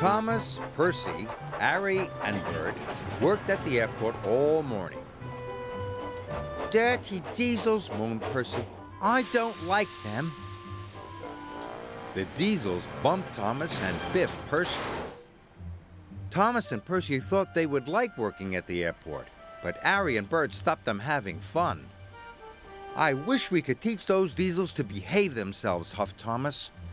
Thomas, Percy, Arry, and Bert worked at the airport all morning. "Dirty diesels," moaned Percy. "I don't like them." The diesels bumped Thomas and biffed Percy. Thomas and Percy thought they would like working at the airport, but Arry and Bert stopped them having fun. "I wish we could teach those diesels to behave themselves," huffed Thomas.